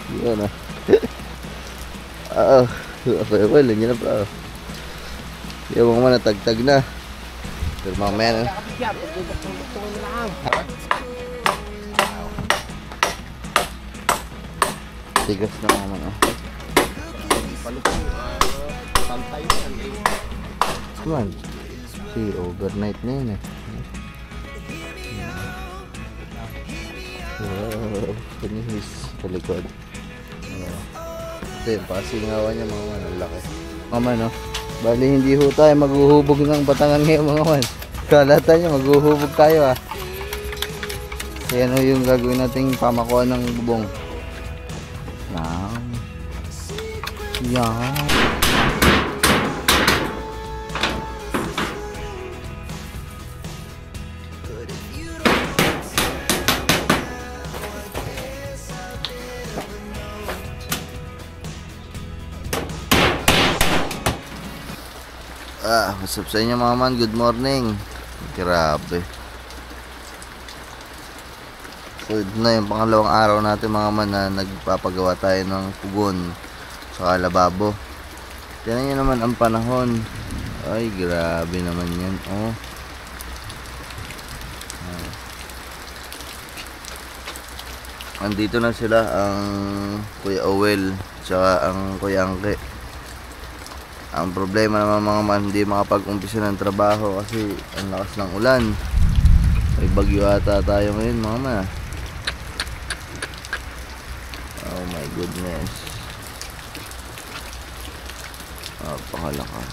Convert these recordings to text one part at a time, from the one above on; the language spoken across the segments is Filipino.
Yun ah. Oo. Well, yun na pa. Yung mga natagtag na. Pero mamaya na. Tigas na naman ah. Kuman. Si overnight na yun eh. Wow. Kanihis sa likod. Ito yung pasingawan niya mga man. Ang laki. Mama no. Bali hindi ho tayo maghuhubog ng batangan ngayon mga man. Kalata nyo maghuhubog tayo ah. Kaya ano yung gagawin nating pamakuha ng bubong. Yan. What's up sa inyo mga man? Good morning. Grabe. So na yung pangalawang araw natin mga man na nagpapagawa tayo ng pugon sa lababo. Tignan nyo naman ang panahon. Ay grabe naman yan. Oh. Andito na sila ang Kuya Owel tsaka ang Kuya Angke. Ang problema naman mga man, hindi makapag-umpisa ng trabaho kasi ang lakas ng ulan. May bagyo ata tayo ngayon mga man. Oh my goodness. Napakalakas.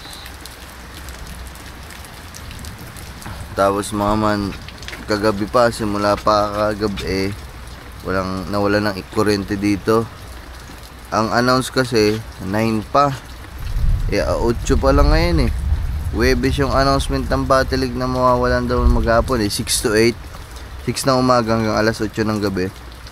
Tapos mga man, kagabi pa, simula pa kagabi nawala ng kuryente dito. Ang announce kasi 9 pa. 8 pa lang ngayon eh. Webes yung announcement ng Batilig na mawawalan daw maghapon eh. 6 to 8. 6 ng umaga hanggang alas 8 ng gabi.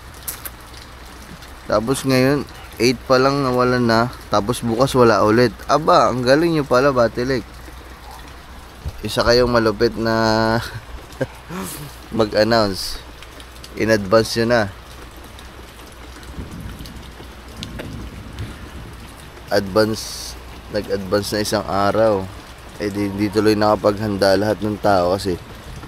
Tapos ngayon 8 pa lang nawalan na. Tapos bukas wala ulit. Aba, ang galing nyo pala Batilig. Isa kayong malupit na mag-announce. In advance yun na. Nag-advance na isang araw. Di tuloy nakapaghanda lahat ng tao kasi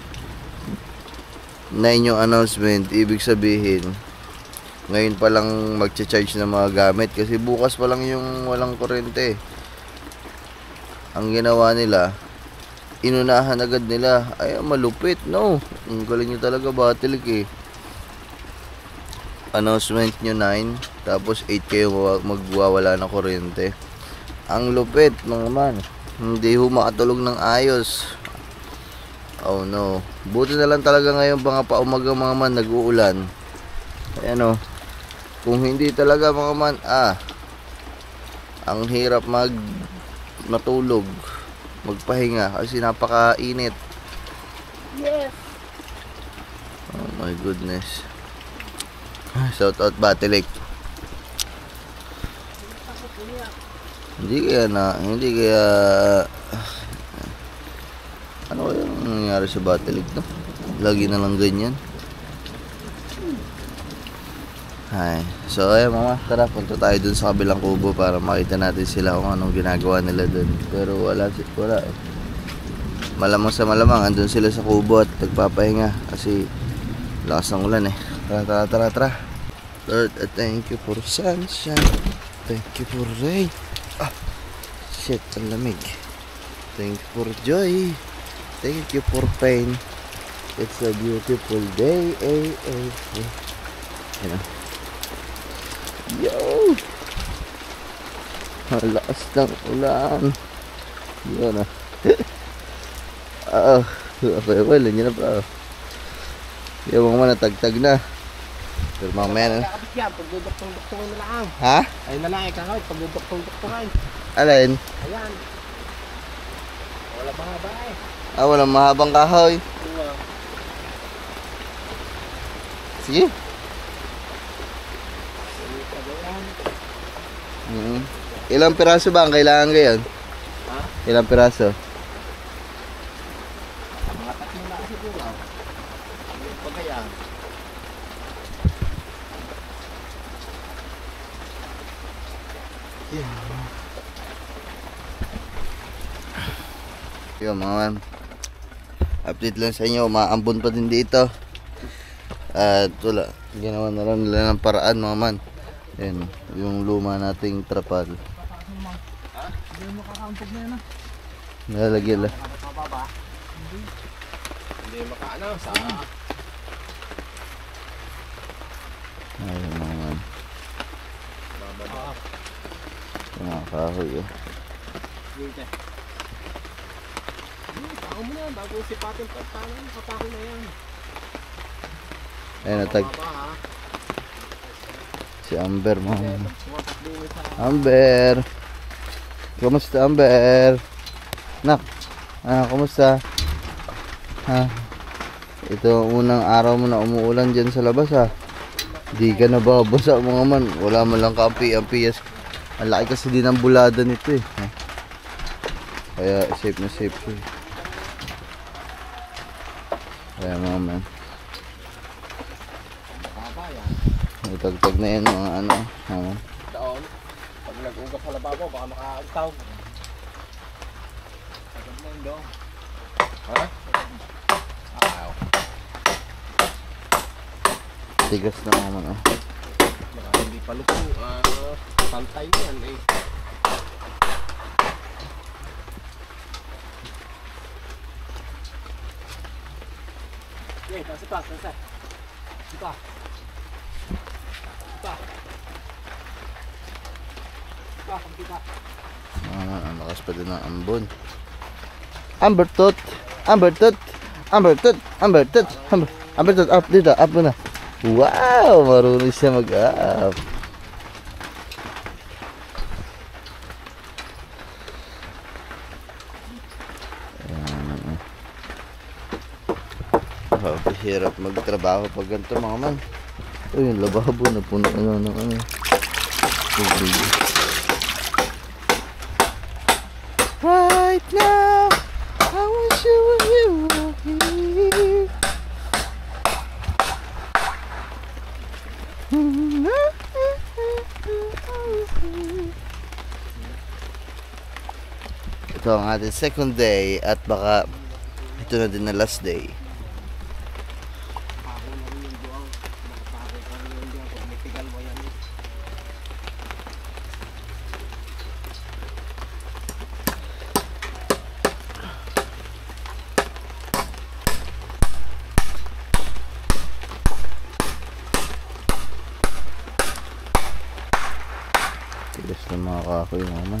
9 yung announcement. Ibig sabihin ngayon pa lang magcha-charge ng mga gamit kasi bukas pa lang yung walang kuryente. Ang ginawa nila, inunahan agad nila. Ay malupit no. Ang galing nyo talaga Batilig eh. Announcement nyo 9 tapos 8 kayo magwawala ng kuryente. Ang lupit mga man. Hindi ho makatulog ng ayos. Oh no. Buti na lang talaga ngayon mga paumaga mga man nag-uulan. Ayan o. Kung hindi talaga mga man ang hirap matulog, magpahinga kasi napakainit. Yes. Oh my goodness. Shout out Batilig. Hindi kaya ano yung nangyari sa Batilig no? Lagi na lang ganyan. Ay, so ayan mama, tara punta tayo dun sa kabilang kubo para makita natin sila kung anong ginagawa nila dun. Pero wala eh. Malamang sa malamang andun sila sa kubo at nagpapahinga kasi lakas ng ulan eh. Tara. Lord, thank you for sunshine. Thank you for rain. Shit, ang lamig. Thank you for joy. Thank you for pain. It's a beautiful day. Ayan. Yo! Ang lakas ng ulan. Yun ah. Well, yun na pa. Yung mga natagtag na. Pero mamaya na. Pagduduktong-duktongin na lang. Ha? Ayun na lang kakawit. Pagduduktong-duktongin. Alin? Ayan. Wala mahaba eh. Walang mahabang kahoy. Sige. Ilang piraso ba ang kailangan ngayon? Ha? Ilang piraso? Mga 3 na siguro. Pagkaya. Yun mga man, update lang sa inyo, maambon pa din dito. At wala, ginawa na lang nila ng paraan mga man. Ayan, yung luma nating trapal. Hindi mo makakaumpog na yan ah. Nalalagyan lang. Mababa. Hindi makaano sa... Ayun mga man, Bababa. yung mga kahoy oh. Wait eh. Tao mo na, bago sipatin pa tangan, kapako na yan. Ayun natag Mababa ha. si Amber mga man. Sumapak din sa... Amber! Kamusta Amber? Nak, kamusta? Ha? Ito ang unang araw mo na umuulan dyan sa labas ha. Di ka nababasa mga man. Wala man lang kaampi-ampi. Ang laki kasi din ang bulada nito eh. Ha? Kaya safe na safe siya. Kaya mga man. Mababa yan. Itagtag na yan mga ano. Taon. Pag nag-ugap sa lababo, baka makaagtaw. Agad na yun doon. Ha? Ayaw. Tigas na mga man. Oh. Baka hindi pa luto. Pantay yan eh. Okay, nasa pa, nasa. Kita. Kita. Kita, kita. Ang lakas pa din ng ambon. Amber tot! Amber tot! Amber tot! Amber tot! Amber tot! Up dito! Up mo na! Wow! Marunong siya mag-up! Hirap magtrabaho pag ganito mga man. Uy, yung lababo na puno ng ano. Right now, I wish you were here. Ito ang ating second day at baka ito na din na last day. Ako na rin yung buwang. Nakapako ka rin yung buwang. Pag may tigal mo yan. Tigas na mga kahoy naman.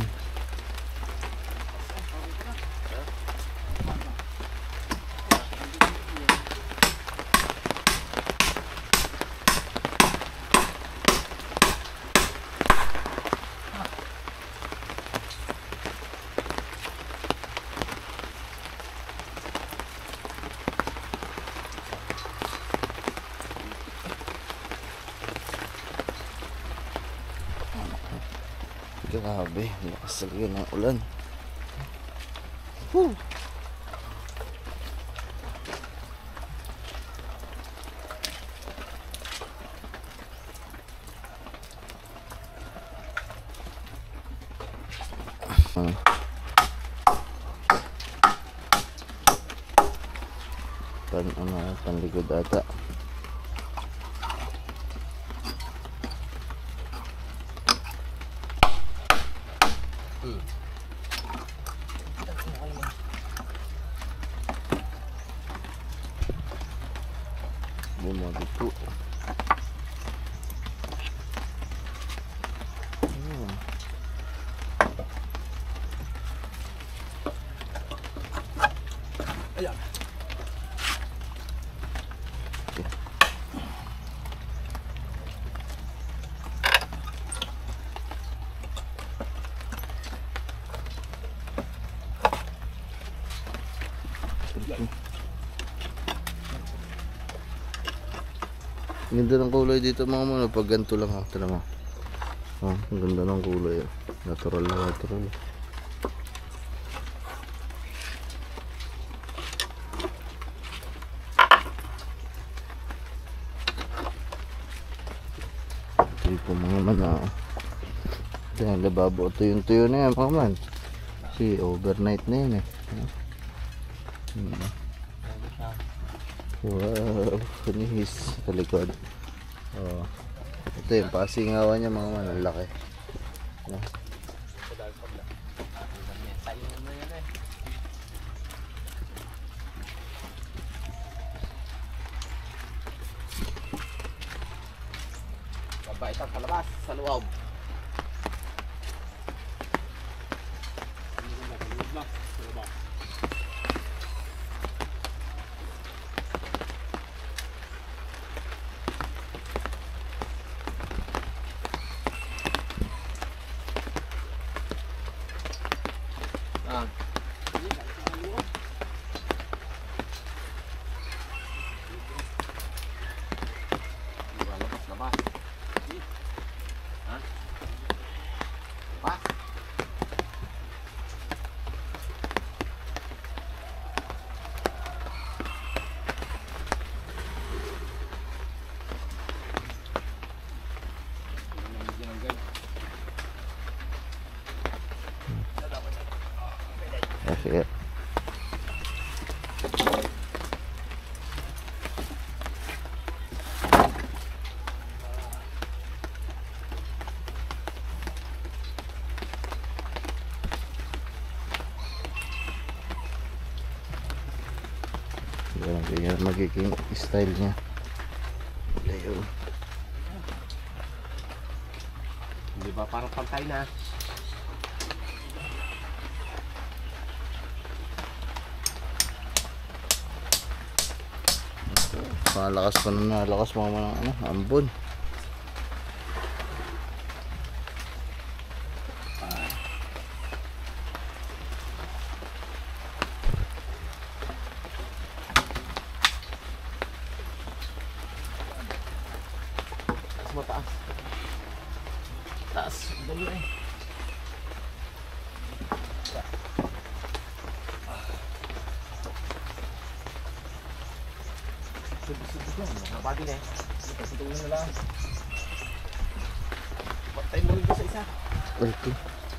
Grabe, lakas talaga ng ulan. Woo! Panlikod ata. Bumagod po. Ayan. Ganda ng kulay dito mga mano pag ganito lang ha. Tala mo. Oh, ang ganda ng kulay. Natural na natural. Ito mga mana. Yan, lababo. Tuyo na yan, mga man. Kasi overnight na yun eh. Wow, kanihis sa likod. Oh. Ito yung pasingawan niya, mga man. Ang laki. No? Babait ang palabas sa loob. Sige. Ganyan magiging style niya. Ayun. Di ba parang pantay na? Malakas pa na nalakas mga mga ano, ambon. Mataas. Taas. Dali eh. Subit-subit lang. Nakabagi na eh. Pagpatuloy na lang. Patay mo rin ko sa isa. Okay.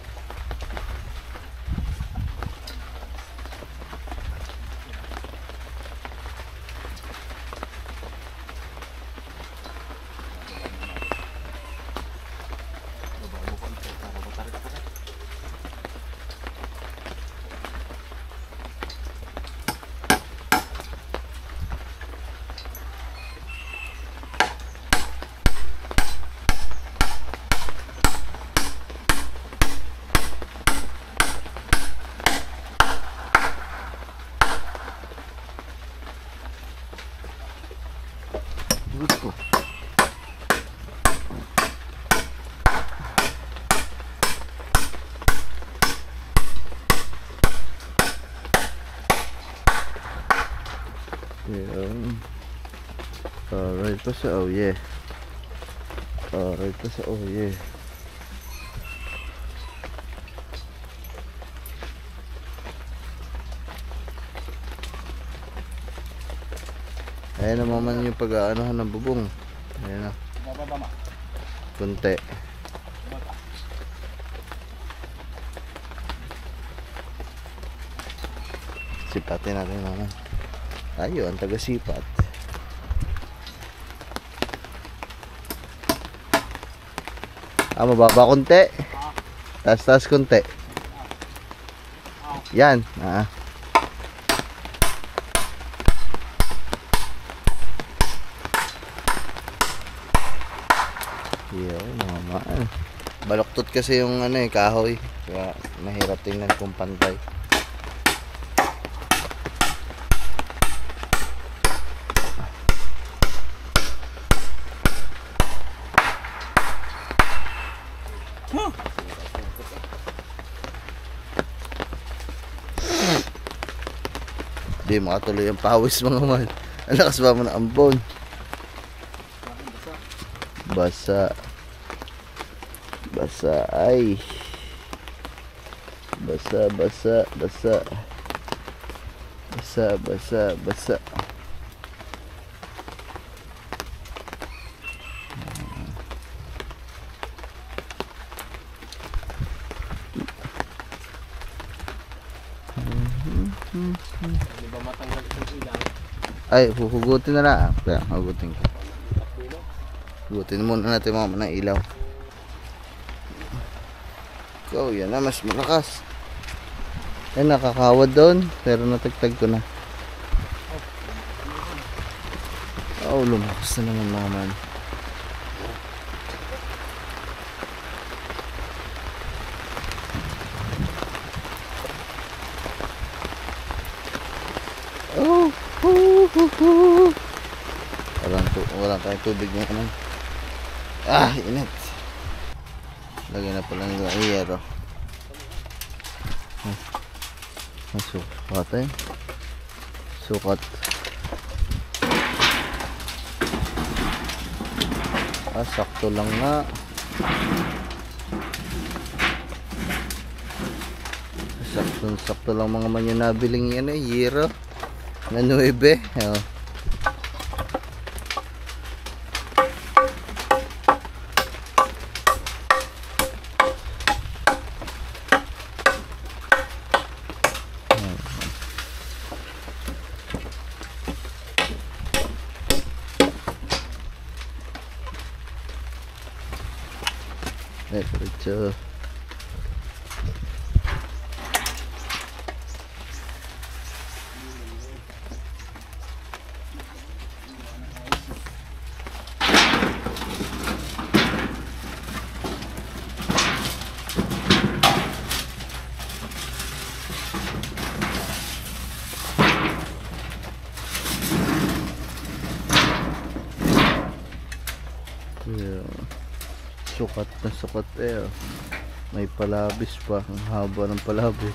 Gusto. Yan. Alright pa sa oh yeah. Alright pa sa oh yeah. Ayan naman yung pag-aanohan ng bubong. Ayan na. Kunti. Sipatin natin naman. Ayun, taga-sipat. Mababa kunti. Taas-taas kunti. Yan. Yun, naman. Baluktot kasi yung ano eh, kahoy. Kaya mahirap tingnan kung pantay. Di makatuloy ang pawis mga man. Ang lakas ba mo na ambon? Basa. Basa ay. Basa, basa, basa. Basa, basa, basa. Ay, huhugutin na lang. Kaya, hugutin ko. Hugutin muna natin mga ng ilaw. So, yan na, mas malakas. Ay, nakakawad doon. Pero natagtag ko na. Oh, lumakas na naman mga man. Oh, walang tayong tubig mo naman. Ah, init. Lagyan na pala nila iyero. Sukat eh. Sukat. Ah, sakto lang nga. Sakto lang mga man yung nabiling yan eh. Yero. Na 9. Oh. Diretso. Yeah. Sukat eh. Oh. May palabis pa. Ang haba ng palabis.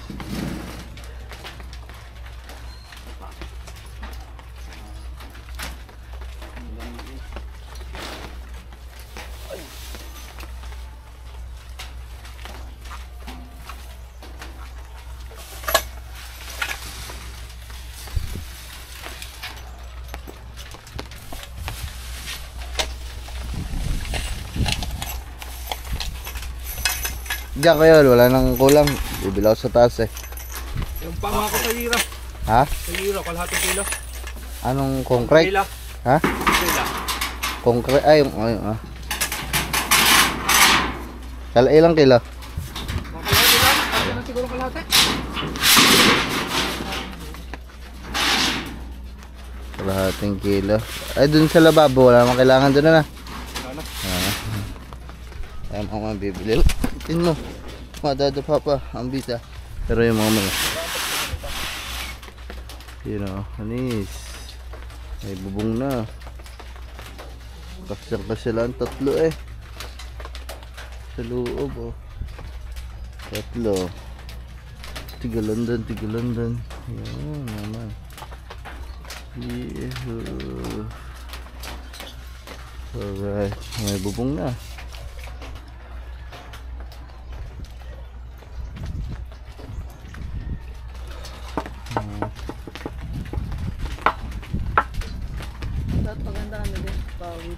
Diyan kayo, wala nang kulang. Bibilaw sa taas eh. Yung panga ko sa hira. Ha? Sa hira, kalahating kilo. Anong concrete? Kila. Ha? Kila. Concrete, ay, ah. Ilang kilo? Kalahati lang. Ano na siguro kalahati? Kalahating kilo. Ay, dun sa lababo, wala naman kailangan dun na. Ano? Ay, mga bibili. Tin mo. Madadapa pa ang bita. Pero yung mga mga. Yun o, anis. May bubong na. Kasi lang tatlo eh. Sa loob oh. Tatlo. Tigalandan. Yan naman. Yeah. Alright. May bubong na. Maganda kami din, pawid.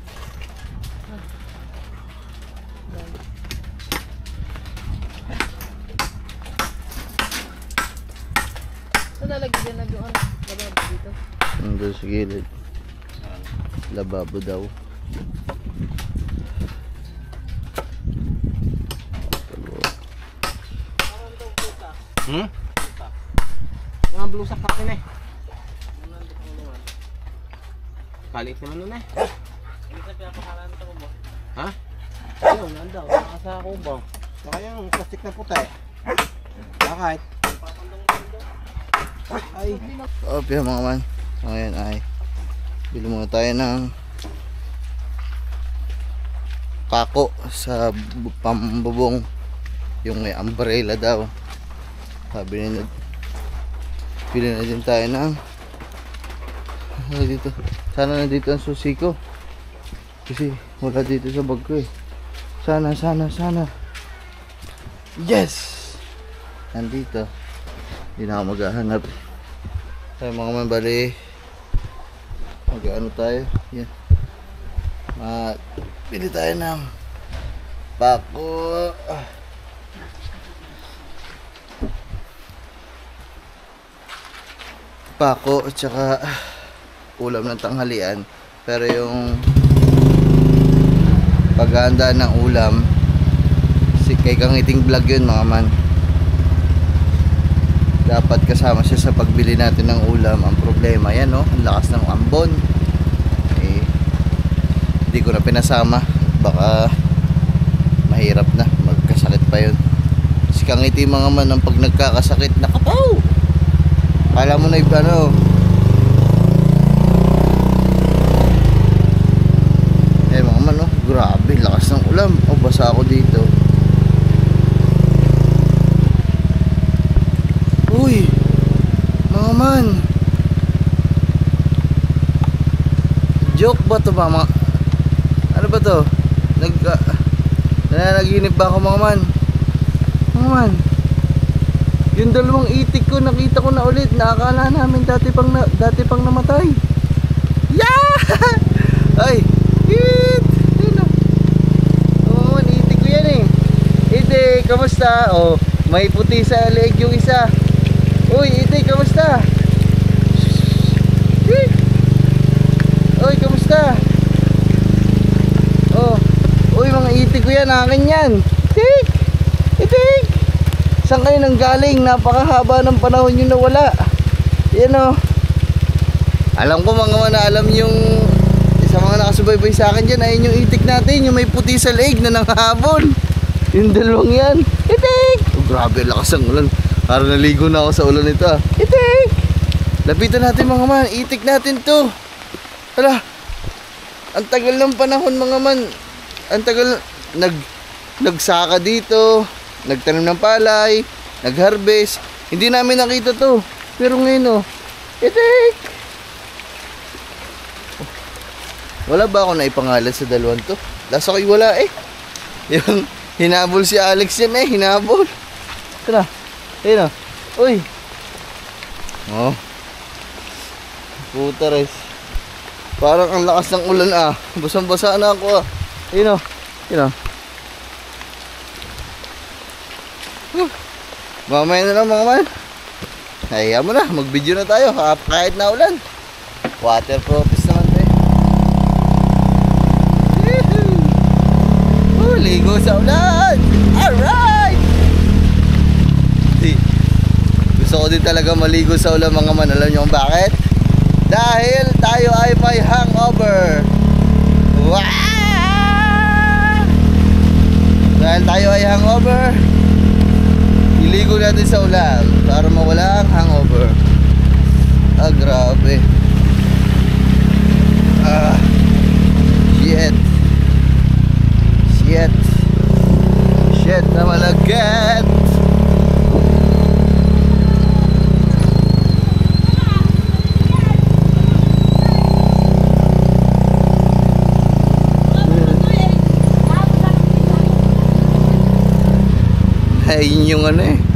Saan nalagay din na doon? Lababo dito. Nandun sa gilid. Lababo daw. Hmm? Mga blusak natin eh. Kalit naman nun eh. Hindi na pinapakalan ito mo. Ha? Ayun, nandaw. Nakasa ako ba? Baka yung plastic na puti. Bakit? Ay. Okay mga man. Ngayon ay bili muna tayo ng kako sa pambubong. Yung may umbrella daw. Sabi nila pili na din tayo ng dito. Sana nandito ang susi ko. Kasi wala dito sa bag ko eh. Sana. Yes! Nandito. Hindi na ako maghahanap. Tayo mga man, bali. Mag-ano tayo. Yan. Pili tayo ng pako. Pako at saka ulam ng tanghalian. Pero yung paghahanda ng ulam, si kay Kangiting Vlog yun mga man. Dapat kasama siya sa pagbili natin ng ulam. Ang problema yan, no, ang lakas ng ambon. Eh, hindi ko na pinasama. Baka mahirap na, magkasakit pa yun. Si Kangiti mga man, ang pag nagkakasakit, nakapaw! Kala mo na iba, no? Eh mga man, no? Grabe, lakas ng ulam. O, basa ako dito. Uy! Mga man! Joke ba to ba? Ano ba to? Nananaginip ba ako mga man? Mga man, yung dalawang itik ko nakita ko na ulit. Nakakala namin dati pang namatay. Yeah! Ay! Hit! Ayun o. Mga man, itik ko yan eh. Itik, kamusta? Oh, may puti sa leeg yung isa. Uy, itik, kamusta? Hit! Uy, kamusta? Oh, uy, mga itik ko yan, akin yan. Itik! Itik! Saan kayo nang galing? Napakahaba ng panahon yung nawala. Yan o. Alam ko mga man, alam yung isa mga nakasubaybay sa akin dyan. Ayun yung itik natin, yung may puti sa leeg na nanghahabol. Yung dalawang yan. Itik! Oh, grabe, lakas ang ulan. Parang naligo na ako sa ulan nito ah. Itik! Lapitan natin mga man, itik natin to. Hala, ang tagal ng panahon mga man. Ang tagal, nagsaka dito, nagtanim ng palay, nagharvest. Hindi namin nakita to. Pero ngayon oh, itik! Oh, wala ba ako na ipangalan sa dalawang to? Lasa ko'y wala eh. Yung hinabol si Alex yan eh, hinabol. Ito na, ayun oh. Uy! Oh, puta res. Parang ang lakas ng ulan ah. Basang-basa na ako ah. Ayun oh, ayun oh. Mamaya na lang mga man. Hayaan mo na, mag-video na tayo kahit na ulan. Waterproofs naman tayo. Ligo sa ulan. Alright! Gusto ko din talaga maligo sa ulan mga man. Alam nyo kung bakit? Dahil tayo ay may hangover. Wow! Dahil tayo ay hangover, iligo natin sa ulan para mawala ang hangover. Ah, grabe. Ah, shit. Shit. Shit na malagat. Ayun yung ano eh,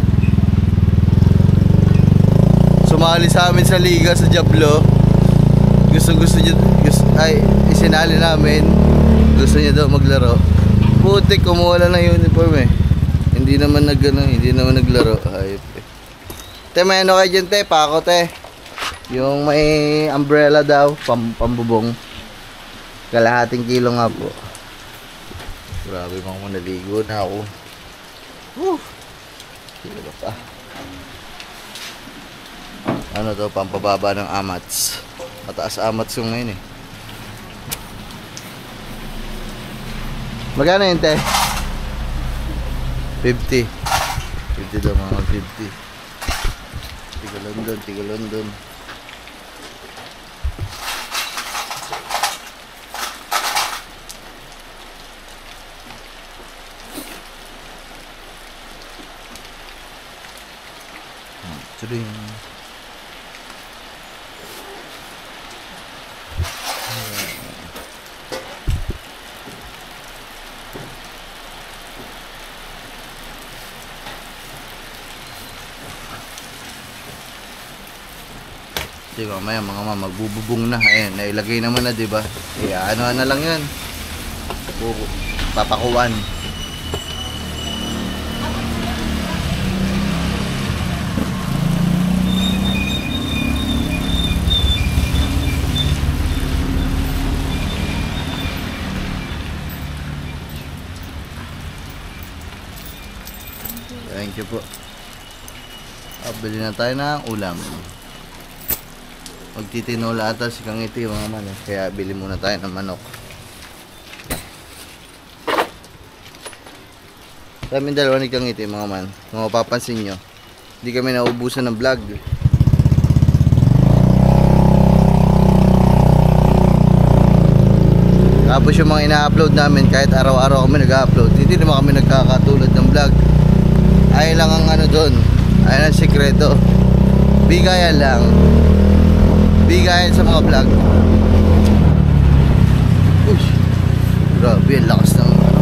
sumali sa amin sa liga sa Diablo. Gusto niya, isinali namin. Gusto niya daw maglaro. Putik, kumuha lang ng uniform eh. Hindi naman naglaro. Ayop eh. Te, may ano kayo dyan te, pako te. Yung may umbrella daw, pambubong. Kalahating kilo nga po. Grabe mga naligo na ako. Sino pa? Ano to, pampababa ng amats. Mataas amats yung ngayon eh. Magkano yun te? 50. 50 daw mga 50. Tiga London. Turing. Di ba, mamaya mga magbububong na. Ayan, nailagay naman na, di ba? Ano na lang yan. Papakuan. Thank you po. Bili na tayo ng ulam. Magtitinola ata si Kang Iti mga man. Kaya bili muna tayo ng manok. Kaming dalawa ni Kang Iti mga man. Kung mapapansin nyo, hindi kami naubusan ng vlog. Tapos yung mga ina-upload namin, kahit araw-araw kami nag-upload, hindi naman kami nagkakatulad ng vlog. Ay lang ang ano doon, ay ang sikreto. Bigayan lang. Bigayan sa mga vlog. Uy, grabe, ang lakas ng ano.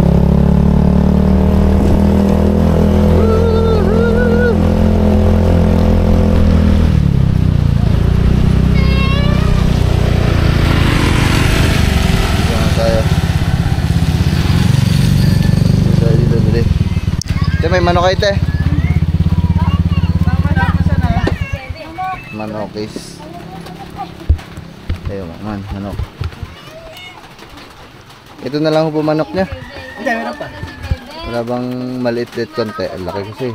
May manok kayo, te. Manokis. Ayun, manok. Ito na lang po manok niya. Hindi, meron pa. Wala bang maliit-liit konti? Ang laki kasi.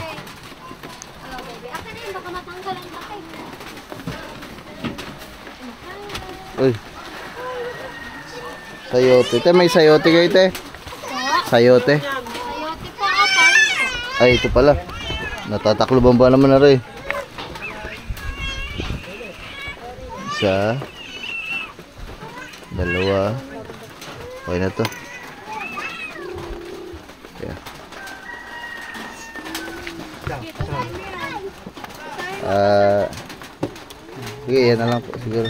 Uy. Sayote. Te, may sayote kayo, te. Sayote. Ay, ito pala. Natatakloban ba naman na rin? Isa. Dalawa. Okay na to. Yeah. Sige, yan na lang po siguro.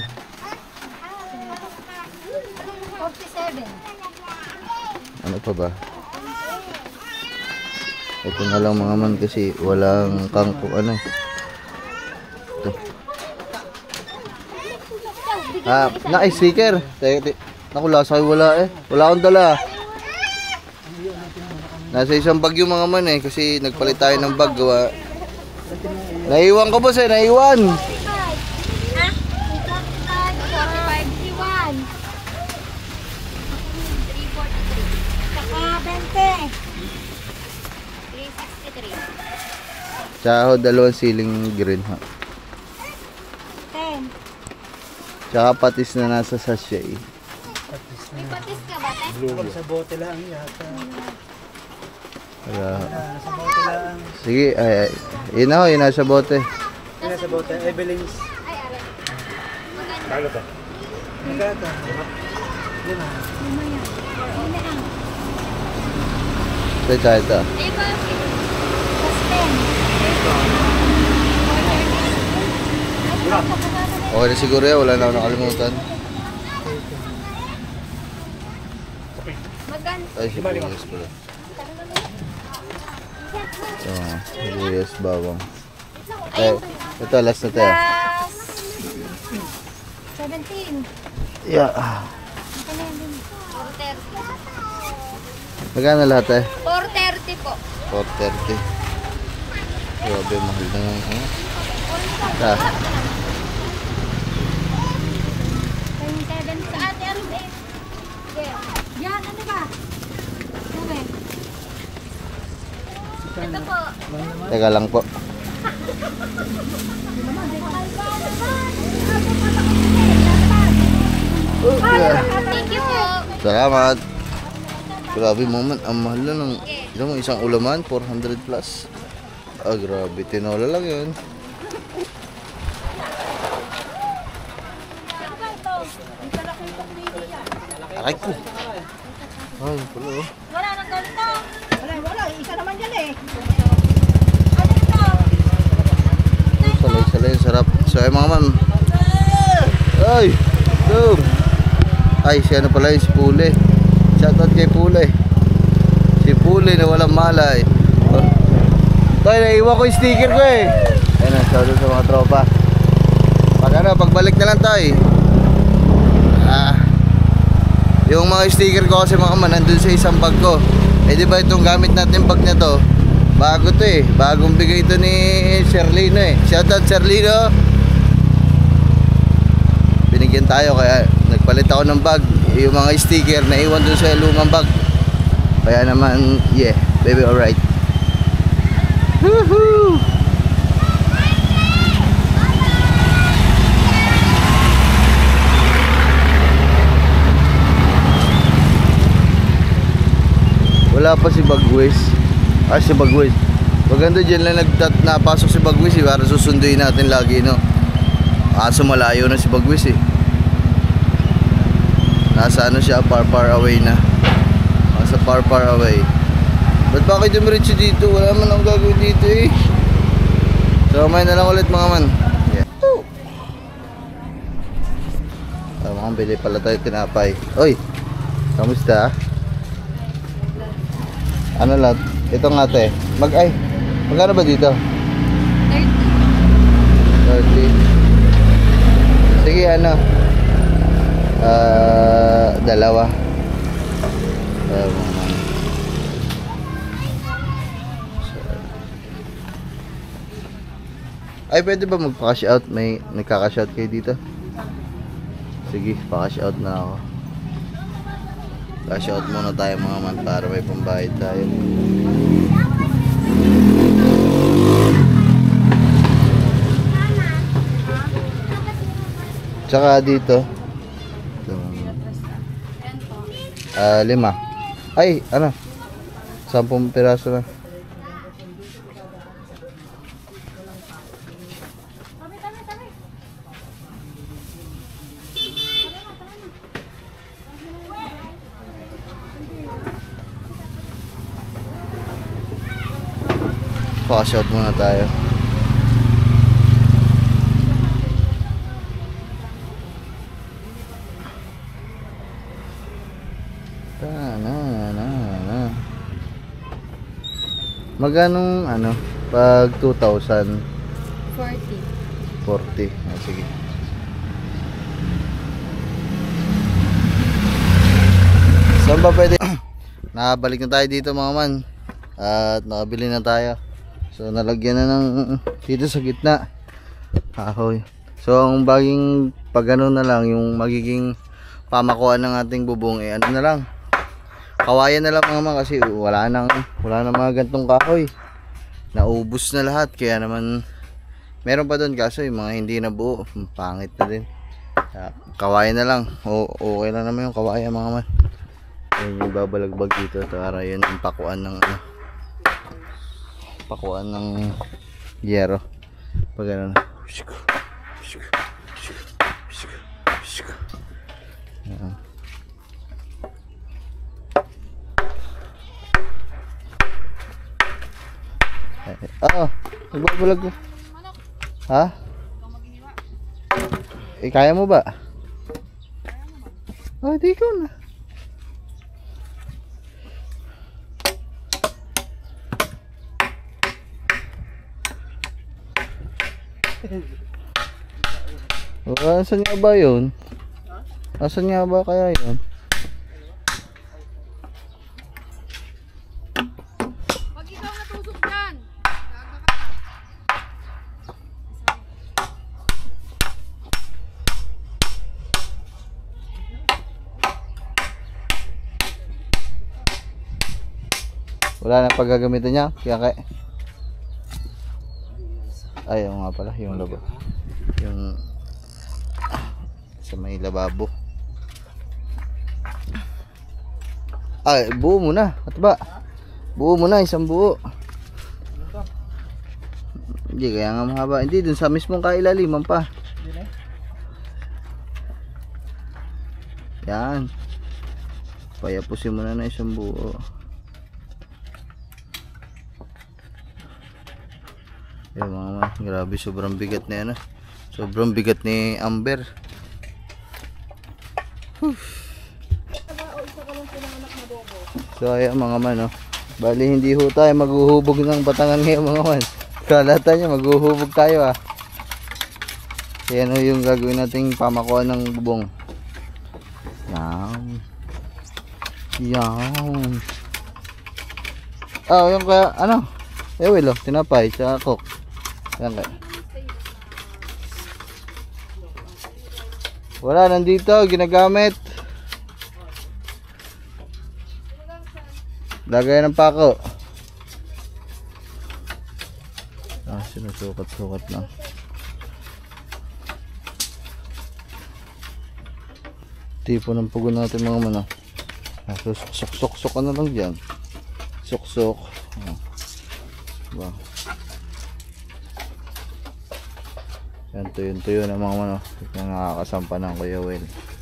47. Ano pa ba? Ito na lang mga man kasi walang kangkong ano. Ito. Sticker. Naku, lasa ko wala eh. Wala akong dala. Nasa isang bag yung mga man eh kasi nagpalit tayo ng bag gawa. Naiwan ko boss eh, naiwan. Ha? 45, 343. Saka 20. 363. Tsaka dalawang siling green ha. 10. Tsaka patis na nasa sachet. May patis ka ba, te? Blue. Sa bote lang yata. Kaya, Sa bote lang. sige, ay, yun na ho, yun nasa bote. Yun sa bote. Evelyn's. Ay, are. Maganda. Bago to. Maganda. Yun na. Mamaya. Yun na lang. Ito, ito. Eh, bakit? Plus 10. Okay na siguro yan, wala na ako nakalimutan. Maganda. Ay, sibuyas pala. Sibuyas, bawang. Ay, ito, last na tayo. Plus 17. Yeah. Magkano yan din? 430. Magkano lahat eh? 430 po. 430. Grabe, mahal na nga. Ah, 27 sa ate Arbe. Yan, ano ba? Sabi. Ito po. teka lang po. Thank you po. Salamat. Grabe moment, ang mahal na ng ilang mo, isang ulaman, 400 plus. Ah, grabe, tinola lang yun. Aray ko. Ay, pala oh. Wala nang ganito. Wala. Isa naman yan eh. Ano ito? Salay-salay, sarap. So, ay mga man. Ay, boom. Ay, si ano pala yun, si Pule. Shoutout kay Pule. Si Pule na walang malay. Oh. Tay, naiwan ko yung sticker ko eh. Ayun na, shoutout sa mga tropa. Pag ano, pagbalik na lang tayo. Yung mga sticker ko kasi mga man, nandun sa isang bag ko. Eh di ba itong gamit natin bag na to? Bago to eh. Bagong bigay ito ni Sherlino eh. Shoutout Sherlino. Binigyan tayo kaya nagpalit ako ng bag. Yung mga sticker na iwan dun sa lumang bag. Kaya naman, yeah, baby alright. Woohoo! Wala pa si Bagwis. Si Bagwis. Maganda dyan lang napasok si Bagwis para susunduin natin lagi, no? Kaso malayo na si Bagwis eh. Nasa ano siya, far away na. Nasa far away. Ba't ba kayo dumiretso dito? Wala man akong gagawin dito eh. So may na lang ulit mga man. Yeah. Mga bili pala tayo tinapay. Oy! Kamusta? Ano lang? Ito nga te. Magkano ba dito? 30. Sige ano? Dalawa. Ay, pwede ba magpa-cash out? May nagka-cash out kayo dito? Sige, pa-cash out na ako. Cash out muna tayo mga man para may pambayad tayo. Tsaka dito 5. Ay, ano? 10 piraso na. Pa-cash out muna tayo. Magkanong ano pag 2,000? 40. Sige. Saan ba pwede? Nakabalik na tayo dito mga man. At nakabili na tayo. So nalagyan na ng dito sa gitna kahoy. So ang baging pag ano na lang yung magiging pamakuan ng ating bubong ano na lang. Kawayan na lang mga man kasi wala na mga gantong kahoy. Naubos na lahat kaya naman meron pa doon kaso yung mga hindi na buo, pangit na din. Kawayan na lang. Okay lang naman yung kawayan mga man. Yung babalagbag dito para yun ang pakuan ng yero. Pag ano na. Nagbabalag ko. Ha? Kaya mo ba? Di ko na. Asan nga ba yun? Asan nga ba kaya yun? Pag ikaw natusok dyan, Wala na paggagamitan niya? Kaya ayaw nga pala yung labo. Yung sa may lababo. Buo mo na. At ba? Buo mo na, isang buo. Hindi, kaya nga mahaba. Hindi, dun sa mismong kailaliman pa. Yan. Payapusin mo na isang buo. Yan mga man. Grabe, sobrang bigat na yan. Sobrang bigat ni Amber. So ayan mga man, bali hindi ho tayo maghuhubog ng batangan ngayon mga man. Kalata nyo, maghuhubog tayo Ayan yung gagawin nating pamakuan ng bubong. Yan. Yung kaya ano? Wilo, tinapay sa cook. Yan kaya. Wala, nandito, ginagamit. Lagay ng pako. May sukat-sukat na. Tipo ng pugo natin mga mano. Sok-sok ka na lang dyan. Sok-sok. Diba? Yan, tuyo-tuyo na mga mano. Yung nakakasampa ng Kuya Will.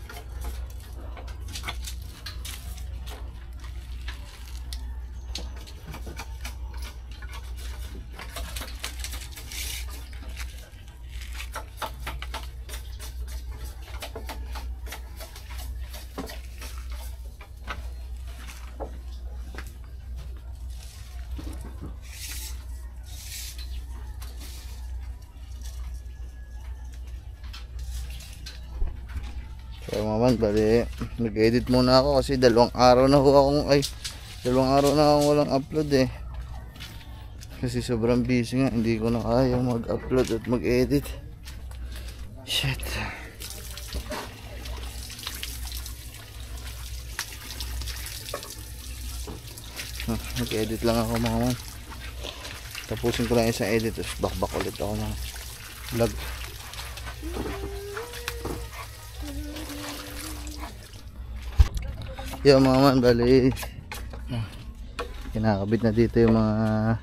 So maman, bali nag-edit muna ako kasi dalawang araw na akong walang upload eh. Kasi sobrang busy nga, hindi ko na kaya mag-upload at mag-edit. Shit. Nag-edit lang ako mga man. Tapusin ko lang isang edit tapos bakbak ulit ako ng vlog. Yo mga man, bali kinakabit na dito yung mga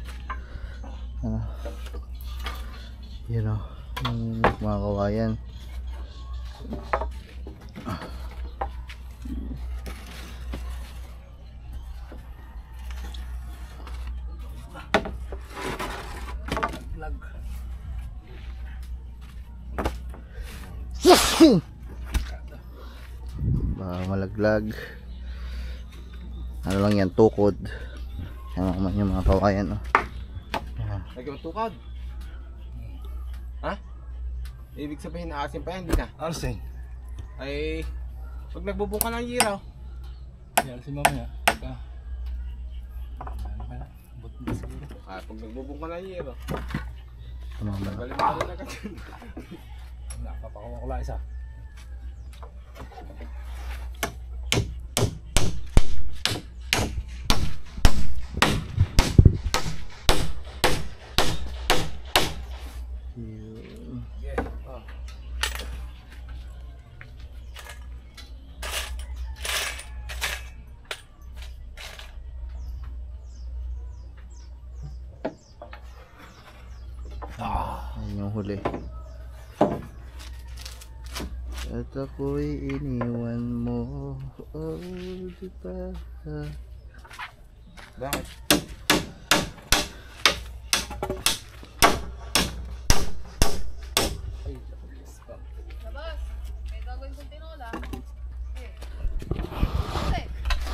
you know, mga kawayan. Malaglag. Ano lang yan, tukod. Yan naman yung mga kawayan. Lagyan mo tukod. Ha? Ibig sabihin na asin pa yan, di ka? Asin. Ay, pag nagbubong ka ng yiraw. Asin mamaya. Ano kaya? But na siguro. Pag nagbubong ka ng yiraw. Tumama. Balik ka rin agad. Napapakuha ko lang isa. Ayun yung huli. At ako'y iniwan mo. Oh, diba? Bakit? Labas. May gagawin kong tinola. Eh. Eh.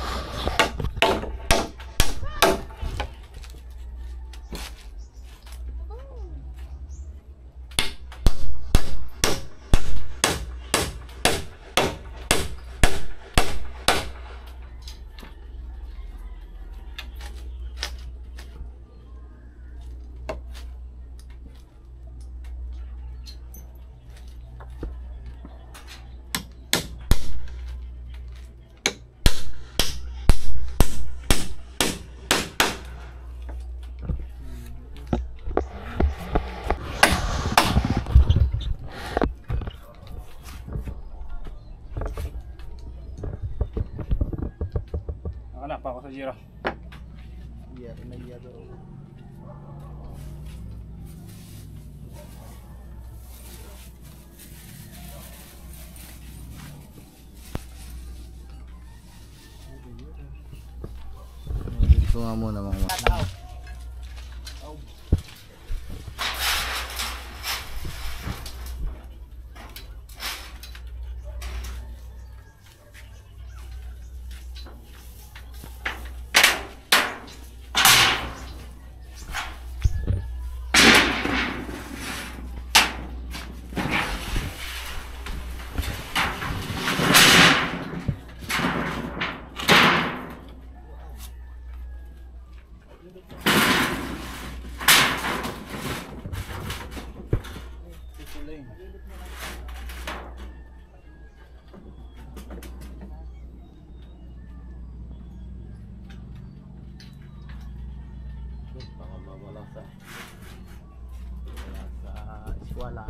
Nakanap ako sa Giro. Dito nga muna mga Baka mamala sa Wala.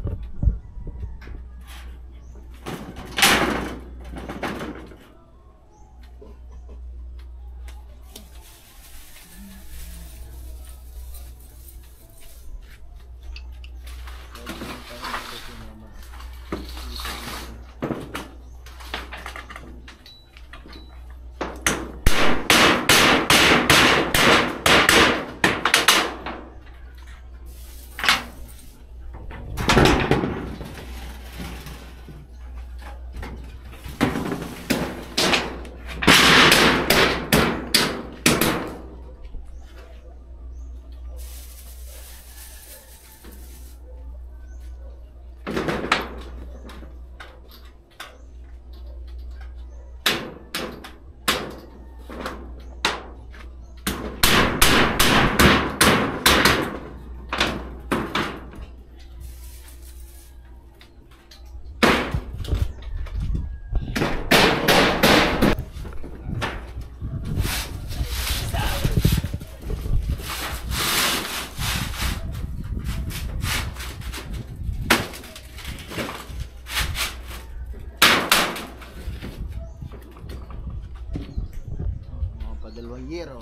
Padalawang yero.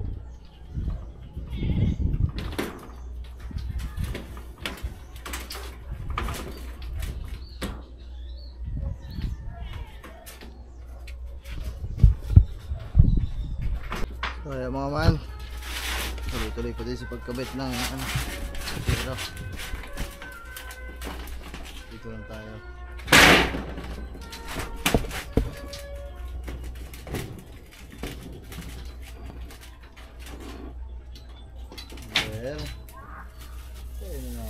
So ayan mga man, tuloy-tuloy pa din sa pagkabit ng pero dito lang tayo. Well, ayun na.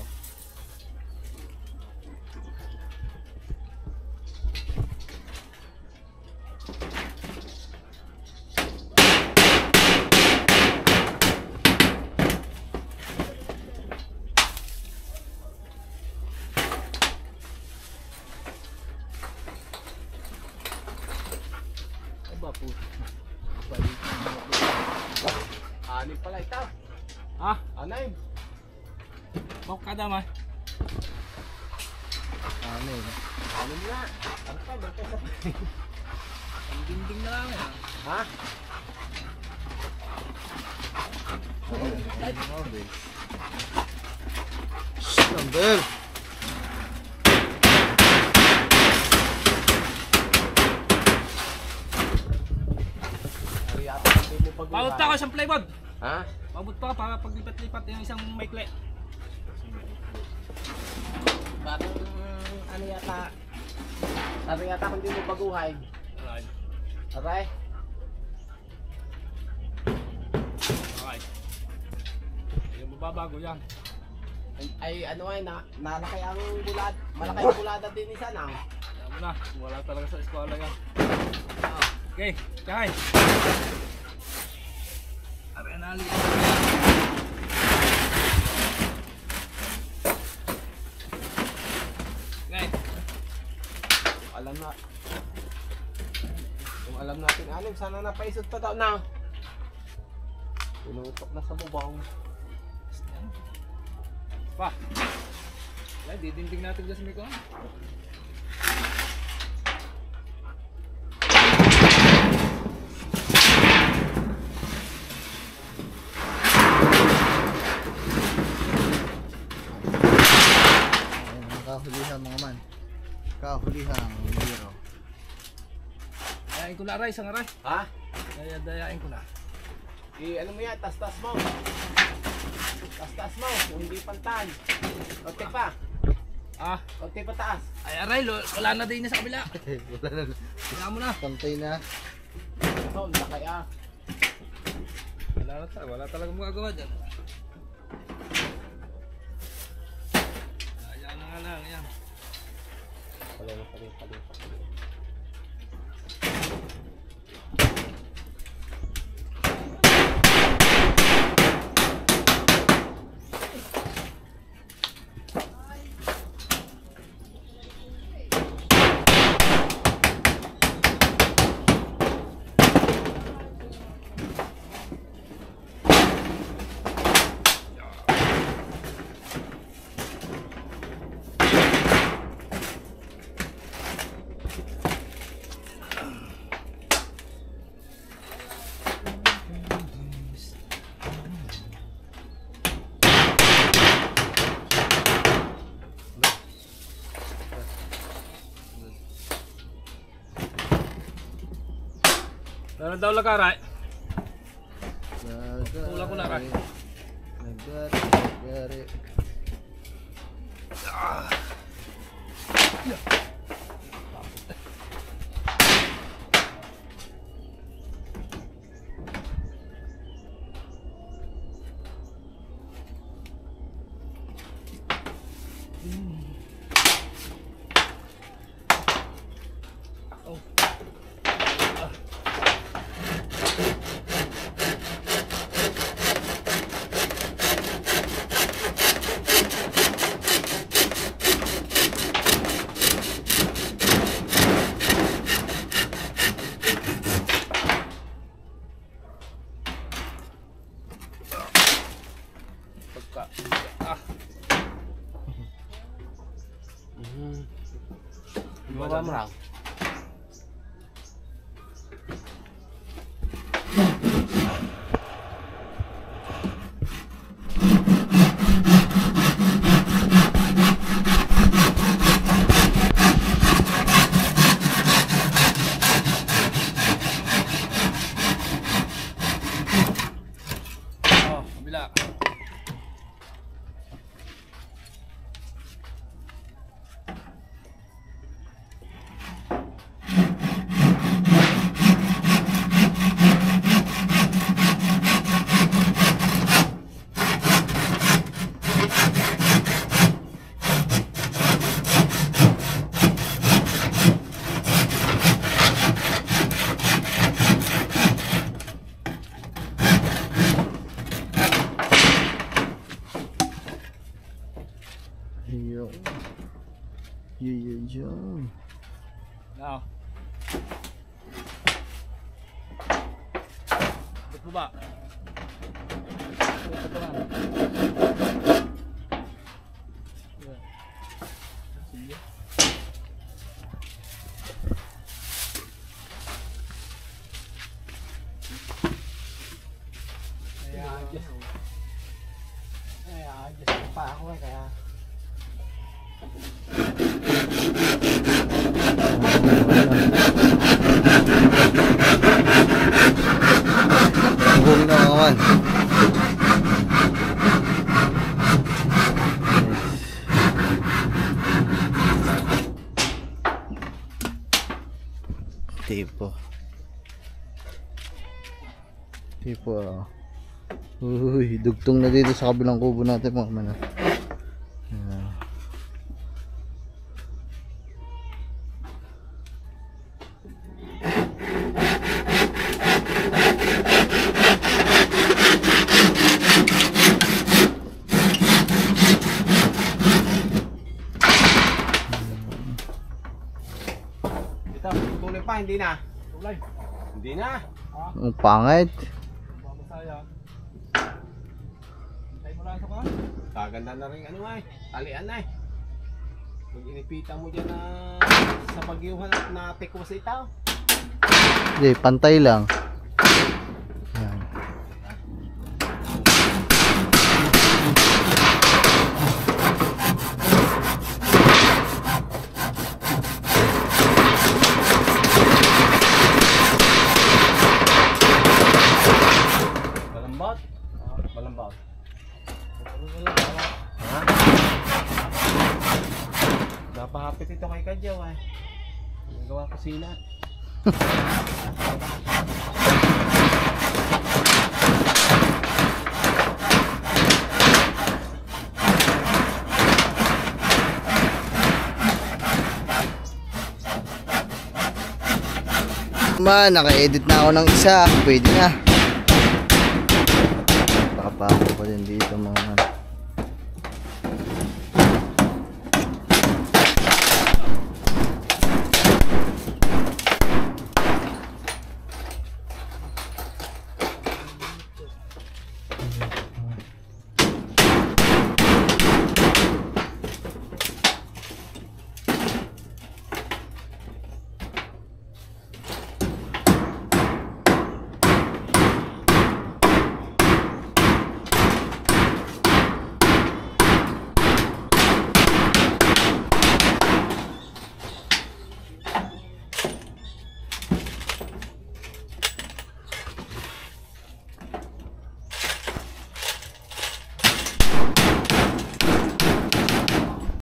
Aba po. Anim pala ito. Ha? Anim. Bok ka dama. Ano yun? Anim na. Ano pa? Bantay sa... Ang dingding na lang yan. Ha? Shhh, number! Ari yata hindi mo pag-uhay. Pabot pa ako isang plywood. Ha? Pabot pa para paglipat-lipat yung isang maikli. Parang ano yata. Sabi yata kung hindi mo baguhay. Alright. Aray? Alright. Hindi mo babago yan. Ay ano ay nalaki ang bulad. Malaki ang bulada din isa na. Alam mo na, wala talaga sa eskwela yan. Okay, kahay. Arenali. Okay. Alam na. Kung alam natin anim, sana napaisot pa daw na. Pinutok na sa bubong. Pa. Wala, didinding natin dyan sa may kuhan. Ayan ang kahulihan mga man. Kahulihan yero. Dayain ko na aray, isang aray. Ha? Dayain ko na. Ano mo yan, tas-tas mo. Tas-tas mo, kung hindi pantay. Konti pa. Ah, Konti pa taas. ay aray, wala na din na sa kabila. Wala na. Kaya mo na. Pantay na. Ito, lakay ah. Wala talagang magagawa dyan. Ayan na nga lang, ayan. Pali. Meron daw lagaray. Tula ko na, Ray. Lagari. Baba mo lang. Oh, kabila. Yun. Now. Ba't mo ba? Ito pa lang. Sige. Adjust pa ako kaya. Huli na kawan. Tipo uy, dugtong na dito sa kabilang kubo natin mga man. Ito, tuloy pa, hindi na. Tulay. Hindi na. Ang pangit. Babasaya. Hintay mo lang sa ka. Kaganda na rin ano ay, talian na eh. Pag inipitan mo dyan na sa bagyuhan na tikwas sa itaw. Hindi, pantay lang. Yan. Balambot? Balambot. Ha? Napahapit ito kay Kadyaw ay. Gawa kusina. Naka-edit na ako ng isa. Pwede na. Pakapako pa din dito mga man.